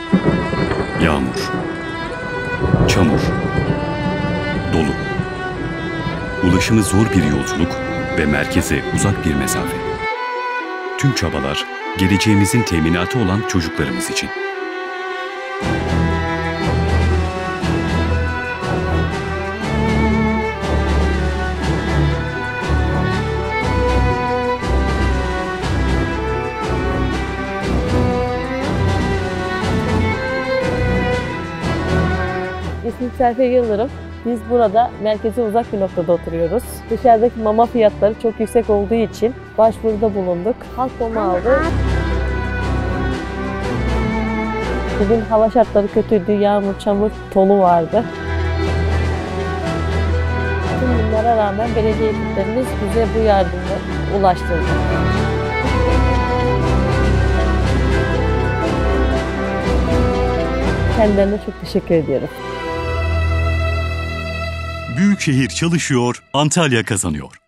Yağmur, çamur, dolu. Ulaşımı zor bir yolculuk ve merkeze uzak bir mesafe. Tüm çabalar geleceğimizin teminatı olan çocuklarımız için. İsmim Serpil Yıldırım. Biz burada merkeze uzak bir noktada oturuyoruz. Dışarıdaki mama fiyatları çok yüksek olduğu için başvuruda bulunduk. Halk mama aldı. Bugün hava şartları kötüydü. Yağmur, çamur, dolu vardı. Tüm bunlara rağmen belediye ekiplerimiz bize bu yardımı ulaştırdı. Kendilerine çok teşekkür ediyorum. Büyükşehir çalışıyor, Antalya kazanıyor.